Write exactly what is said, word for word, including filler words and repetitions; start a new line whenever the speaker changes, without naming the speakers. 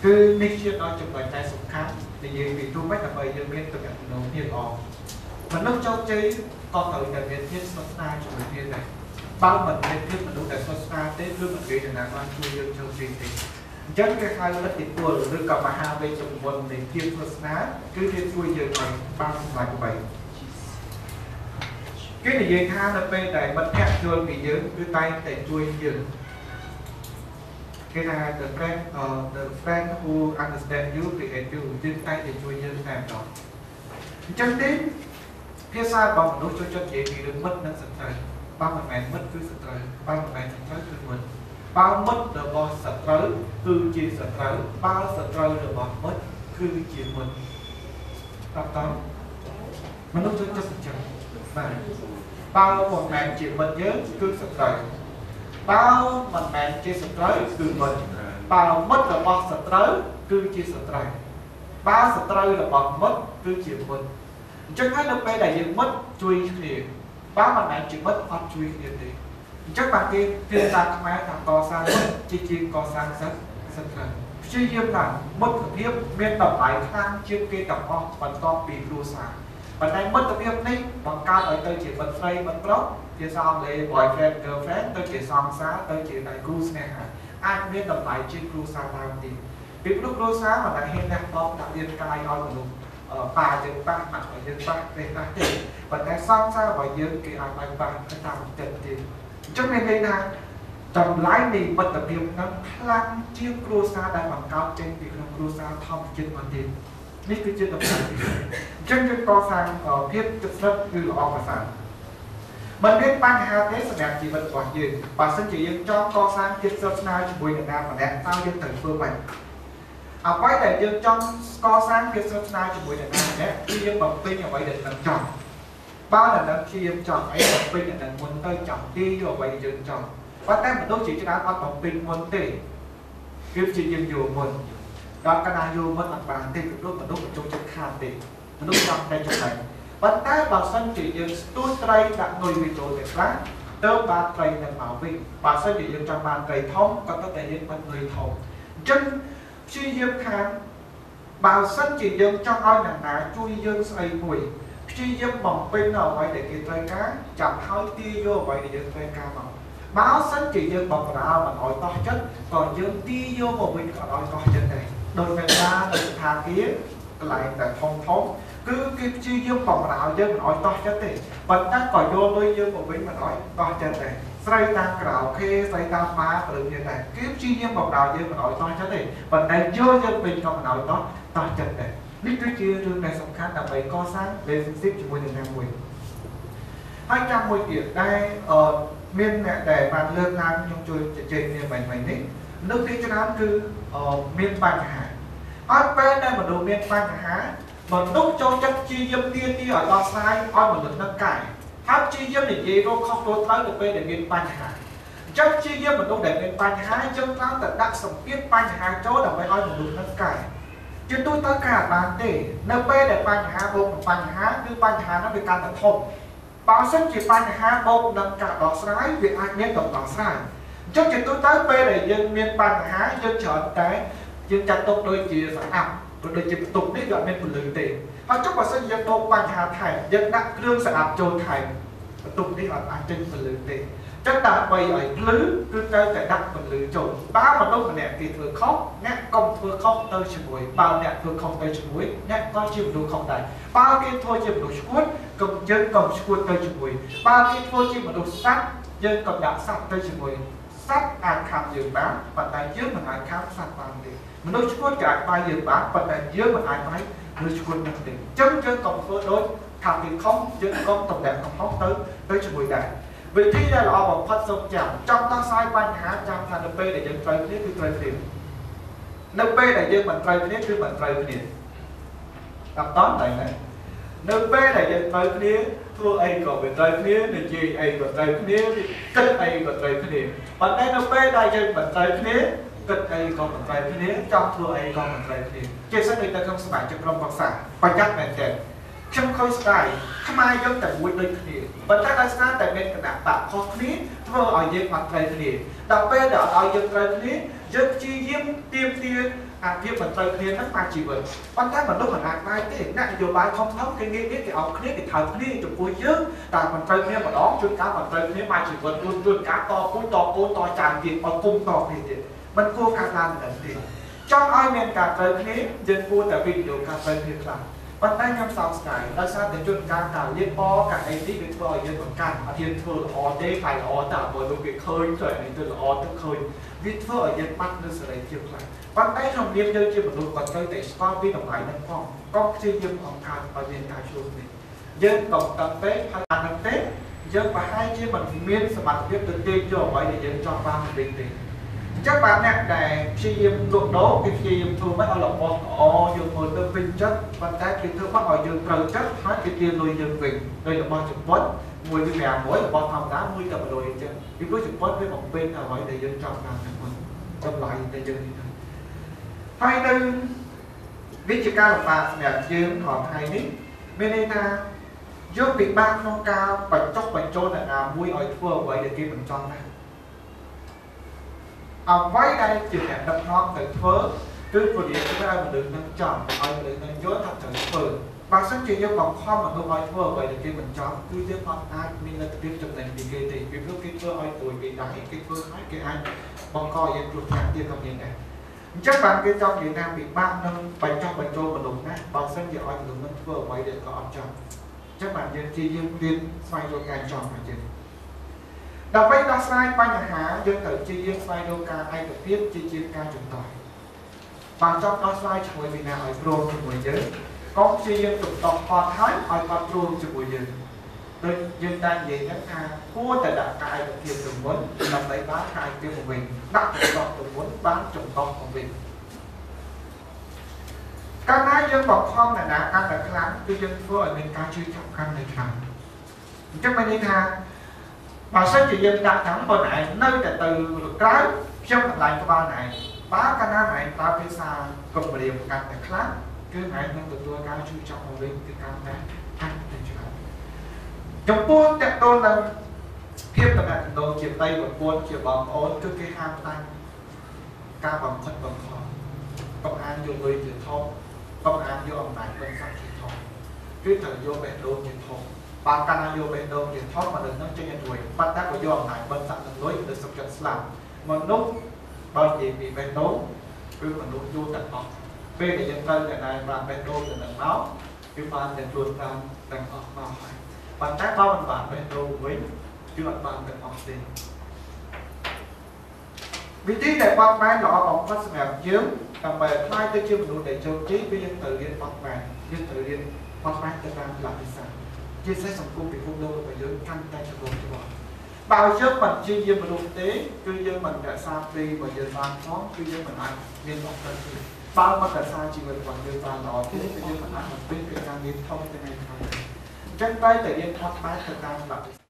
cứ đi chia nói chụp bài tay sụp khám thì gì vì tôi mấy là bây giờ biết tôi nhận nó nhiều ỏ mình lúc trong chế con tự nhận biết thiết xuất xa cho mình thiên này bao mình nên thiết mình lúc để xuất xa tết lúc mình nghĩ là con chui dương trong truyền thì chắc cái hai lớp thịt bùa được cầm mà hai bên trong quần để thiết xuất xa cứ thiết chui dương này bao ngoài của vậy cái này gì tha là bên này mình nhắc chui bị dướng cứ tay để chui dương cái này the friend uh, the friend who understand you create you trên tay để chui dương làm đó chân đến phía xa bằng đối cho chân dễ bị đừng mất năng sạch trời bao một ngày mất cứ sạch trời bao một ngày sạch trời cứ mình bao mất được bao sạch trời cứ chia sạch trời bao sạch trời được bao mất cứ chia mình đọc đó mình đối cho chân sạch trời bao một ngày chia mình nhớ cứ sạch trời bao một ngày chia sạch trời cứ mình bao mất được bao sạch trời cứ chia sạch trời bao sạch trời là bao mất cứ chia mình chắc chắn lúc bây đại dương mất chui thì bá mặt này chỉ mất phát chui thì thì chắc bạn kia thiên gia các máy thằng co sang chi chi co sang rất rất là suy nghiêm là mất thực hiệp miền tập lại khang trên cây tập ho vẫn to bị lùa xả và đây mất thực hiệp này bằng cao ở tôi chỉ vẫn play vẫn pro thì sao lấy boyfriend girlfriend tôi chỉ xong xá tôi chỉ đại cruise này hả ai miền tập lại trên cruise sao làm thì cái lúc cruise xá mà đại hiện đang bom đặc biệt cài oi của luôn bà dân ba mặt và dân ba để ta thì và tại sao sao và dân kỳ ai bài bà cái tầm chân thì trong này đây là tầm lái này bất tập điểm nó lăng chiếc cruise đang bằng cao trên việc làm cruise thông trên mặt tiềnនេះគឺជាដំណើរចឹងយើងកសាងភាពទឹកស្និទ្ធគឺល្អប្រសើរមិនមានបញ្ហាទេសម្រាប់ជីវិតរបស់យើងបើសិនជាយើងចង់កសាងភាពស្និទ្ធស្នាលជាមួយនឹងអ្នកម្នាក់តើយើងត្រូវធ្វើម៉េចអ្វីដែលយើងចង់កសាងភាពស្និទ្ធស្នាលជាមួយនឹងអ្នកម្នាក់គឺយើងបំពេញអ្វីដែលយើងចង់បើដល់នឹងជាយើងចង់អីបំពេញដល់មុនទៅចង់ទីយកអ្វីដែលយើងចង់ប៉ុន្តែមនុស្សជាច្រើនអត់បំពេញមុនទេគឺជាយើងយកមុនដល់កណ្ដាលយកមុនអត់បានទេគឺមនុស្សមនុស្សចូលចិត្តខាតទេមនុស្សចង់តែចំណេញប៉ុន្តែបើសិនជាយើងស្ទួយត្រីដាក់នុយវីចូលទៅខ្លះទៅបានត្រីនឹងមកវិញបើសិនជាយើងចង់បានត្រីធំក៏ទៅតែយើងបាត់នុយធំអញ្ចឹងព្យាយាមខាងបើសិនជាយើងចង់ឲ្យអ្នកណាជួយយើងស្អីមួយព្យាយាមបំពេញនៅអ្វីដែលគេត្រូវការចាប់ហើយទាយកអ្វីដែលយើងត្រូវការមកបើសិនជាយើងបំរើមិនឲ្យតោះចិត្តក៏យើងទាយកមកវិញក៏ឲ្យតោះចិត្តដែរដោយតែថានៅស្ថានភាពកន្លែងដែលធំធំគឺគេព្យាយាមបំរើយើងមិនឲ្យតោះចិត្តទេប៉ុន្តែក៏យកលុយយើងមកវិញមិនឲ្យតោះចិត្តដែរស្រីតាមក្រៅខេស្រីតាមបាព្រឹងយ៉ាងដែរគេព្យាយាមបំរើយើងមិនឲ្យតោះចិត្តទេប៉ុន្តែយកយើងវិញក៏មិនឲ្យតោះតោះចិត្តដែរនេះគឺជារឿងដែលសំខាន់ដើម្បីកសាង relationship ជាមួយនឹងអ្នកមួយហើយចាំមួយទៀតដែលអឺមានអ្នកដែលបានលើកឡើងខ្ញុំជួយជជែកគ្នាបាញ់បាញ់នេះនៅទីច្រើនគឺមានបញ្ហាអត់ពេលដែលមនុស្សមានបញ្ហាមនុស្សចូលចិត្តជាយាមទាទីឲ្យដោះស្រាយឲ្យមនុស្សនឹងកែហើយជាយាមនិយាយរកខុសត្រូវត្រូវទៅពេលដែលមានបញ្ហាអញ្ចឹងជាយាមមនុស្សដែលមានបញ្ហាយើងត្រូវតែដាក់សម្ពាធបញ្ហាចូលដើម្បីឲ្យមនុស្សនឹងកែជាទូទៅការបានទេនៅពេលដែលបញ្ហាបូកនឹងបញ្ហាគឺបញ្ហានោះវាកាន់តែធំបើសិនជាបញ្ហាបូកនឹងការដោះស្រាយវាអាចមានដំណោះស្រាយអញ្ចឹងជាទូទៅពេលដែលយើងមានបញ្ហាយើងច្រើនតែយើងចាត់ទុកដូចជាស្អាប់ដូចជាបន្ទប់នេះវាអត់មានពលឺទេហើយចុះបើសិនយើងបូកបញ្ហាថែមយើងដាក់គ្រឿងស្អាប់ចូលថែមបន្ទប់នេះអត់អាចចេញពលឺទេចឹងដើម្បីឲ្យភ្លឺគឺត្រូវតែដាក់ពលឺចូលបើមនុស្សម្នាក់គេធ្វើខុសអ្នកកុំធ្វើខុសទៅជាមួយបើអ្នកធ្វើខុសទៅជាមួយអ្នកក៏ជាមនុស្សខុសដែរបើគេធ្វើជាមនុស្សឈួតកុំយើងកុំឈួតទៅជាមួយបើគេធ្វើជាមនុស្សសត្វយើងក៏ដាក់សត្វទៅជាមួយសត្វអាចខាំយើងបានប៉ុន្តែយើងមិនអាចខាំសត្វបានទេមនុស្សឈួតក៏អាចបាយយើងបានប៉ុន្តែយើងមិនអាចបាយមនុស្សឈួតនឹងទេអញ្ចឹងយើងកុំធ្វើដូចថាគេខុសយើងកុំតម្លាក់កំហុសទៅទៅជាមួយដែរវិធីដែលល្អបំផុតសូមចាំចង់ដោះស្រាយបញ្ហាចាំថានៅពេលដែលយើងត្រូវគ្នាគឺត្រូវគ្នានៅពេលដែលយើងមិនត្រូវគ្នាគឺមិនត្រូវគ្នាតាមតតែណានៅពេលដែលយើងត្រូវគ្នាធ្វើអីក៏វាត្រូវគ្នានិយាយអីក៏ត្រូវគ្នាគិតអីក៏ត្រូវគ្នាប៉ុន្តែនៅពេលដែលយើងមិនត្រូវគ្នាគិតអីក៏មិនត្រូវគ្នាចង់ធ្វើអីក៏មិនត្រូវគ្នាជាពិសេសដូចនៅក្នុងសមាជិកក្រុមប្រឹក្សាប្រយ័ត្នមែនទេខ្ញុំឃើញស្ដាយខ្មែរយើងតែមួយដូចគ្នាប៉ុន្តែដោយសារតែមានគណៈបកខុសគ្នាធ្វើឲ្យយើងអត់ត្រូវគ្នាដល់ពេលដែលឲ្យយើងត្រូវគ្នាយើងព្យាយាមទៀមទាអាភាពមិនត្រូវគ្នាហ្នឹងបានជីវិតប៉ុន្តែមនុស្សមិនអាចដែរទេអ្នកនយោបាយធំធំគេងាកនេះគេអោបគ្នាគេថើបគ្នាចំពោះយើងតែមិនត្រូវគ្នាម្ដងជួនកាលមិនត្រូវគ្នាបានជីវិតជួនជួនកាលតពូជតកូនតចានទៀតឲ្យគុំតគ្នាទៀតមិនគួរការឡើងមិនទេចង់ឲ្យមានការត្រូវគ្នាយើងគួរតែវិនិយោគការត្រូវគ្នាខ្លះប៉ុន្តែខ្ញុំសោកស្ដាយដោយសារតែជួនកាលការលៀបអការអីនេះវាធ្វើឲ្យយើងបង្កាន់អត់ហ៊ានធ្វើល្អទេខ្លាចល្អតែបើលោកគេឃើញទៅនេះទៅល្អទៅឃើញវាធ្វើឲ្យយើងបាត់នូវសេរីភាពខ្លះប៉ុន្តែក្នុងនាមយើងជាមនុស្សក៏ត្រូវតែស្គាល់ពីតម្លៃនឹងផងក៏ព្យាយាមបង្កើតឲ្យមានការជួបនេះយើងកុំតឹងពេកហើយអានឹងទេយើងប្រហែលជាមិនមានសមត្ថភាពទៅទាញយកអ្វីដែលយើងចង់បានវិញទេអញ្ចឹងបាទអ្នកដែលព្យាយាមលក់ដូរគេព្យាយាមធ្វើមិនឲ្យរបស់ល្អយើងមើលទៅពេញចិត្តប៉ុន្តែគេធ្វើបាត់ឲ្យយើងត្រូវចិត្តហើយគេទាញលុយយើងវិញដោយរបស់ចំពោះមួយវាប្រាំមួយរបស់ធម្មតាមួយតែមួយអញ្ចឹងពីព្រោះចំពោះវាបំពេញអ្វីដែលយើងចង់បានទាំងមុនតម្លៃដែលយើងនេះហើយនៅវិជ្ជាការលំបាកសម្រាប់យើងក្នុងថ្ងៃនេះមានន័យថាយើងពិបាកក្នុងការបញ្ចុះបញ្ចូលអ្នកណាមួយឲ្យធ្វើអ្វីដែលគេមិនចង់ណាអ្វីដែលជាអ្នកដឹកនាំទៅធ្វើគឺពលាធ្វើឲ្យមនុស្សនឹងចង់ឲ្យមនុស្សនឹងយល់ថាត្រូវធ្វើបើសិនជាយើងបង្ខំមនុស្សឲ្យធ្វើអ្វីដែលគេមិនចង់គឺយើងអត់អាចមានលទ្ធភាពចំណេញពីគេទេពីព្រោះគេធ្វើឲ្យទួយគេដែរគេធ្វើឲ្យគេអាចបង្កយើងគ្រោះថ្នាក់ទៀតក៏មានដែរអញ្ចឹងបានគេចង់និយាយថាពិបាកនឹងបញ្ចុះបញ្ចូលមនុស្សណាបើសិនជាឲ្យមនុស្សនឹងធ្វើអ្វីដែលក៏អត់ចង់អញ្ចឹងបានយើងជាយើងរៀនស្វែងរកការចង់របស់យើងដើម្បីដោះស្រាយបញ្ហាយើងត្រូវជាយើងស្វែងរកការឯកភាពជាជាការជំទាស់បានចង់ដោះស្រាយជាមួយវិណាឲ្យព្រមជាមួយយើងក៏ជាយើងជំទាស់គាត់ហើយឲ្យគាត់ព្រមជាមួយយើងដូចយើងតែនិយាយថាគួរតែដាក់ការឯកភាពទៅមុនដើម្បីបានការឯកភាពទៅវិញដាក់ជំទាស់ទៅមុនបានជំទាស់ទៅវិញកាលណាយើងបង្ខំអ្នកណាកាន់តែខ្លាំងគឺយើងធ្វើឲ្យមានការជឿចាប់កាន់តែខ្លាំងអញ្ចឹងមានន័យថាបើសិនជាយើងដាក់ថាប៉ុណ្ណែនៅតែទៅក្រៅខ្ញុំតម្លៃក្បាលណែបើកាលណាណែប្រើភាសាកុំរៀបកាន់តែខ្លាំងគឺណែនឹងទទួលការជួយចាប់មកវិញគឺកាន់តែកាន់តែច្រើនចំពោះតកតូននឹងភាពតំណែងតំណងជាប្តីប្រពន្ធជាបងប្អូនគឺគេហាមតាំងការបំផិតបំផុសកុំអានយកលុយជាធំកុំអានយកអំណាចបិទសាច់ជាធំគឺត្រូវយកបេះដូងជាធំបើកាលណាយកបេះដូងជាធំមនុស្សនឹងចេញឲ្យប៉ុន្តែបើយកអំណាចបិទសាច់នឹងលុយមនុស្សសុខចិត្តស្លាប់មនុស្សបើនិយាយពីបេះដូងគឺមនុស្សយូរទាំងអស់ពេលដែលយើងត្រូវតែបានបេះដូងទៅនឹងមកគឺបានតែខ្លួនបានទាំងអស់មកហើយប៉ុន្តែបើមិនបានបេះដូងវិញគឺអត់បានទាំងអស់ទេវិធីដែលបត់បែនល្អបំផុតសម្រាប់យើងដើម្បីខ្លាយទៅជាមនុស្សដែលជោគជ័យគឺយើងត្រូវរៀនបត់បែនយើងត្រូវរៀនបត់បែនទៅតាមលក្ខណៈជាសេះសង្គមពិភពលោករបស់យើងកាន់តែចម្រុះចម្រើនបើយើងមិនជាយាមមនុស្សទេគឺយើងមិនរក្សាព្រៃរបស់យើងបានផងគឺយើងមិនអាចមានអត្ថប្រយោជន៍បើមិនរក្សាជីវិតរបស់យើងបានល្អទេគឺយើងមិនអាចបំពេញកិច្ចការងារធំទាំងនេះបានអញ្ចឹងតែរៀនថតបែបទៅតាមលក្ខណៈ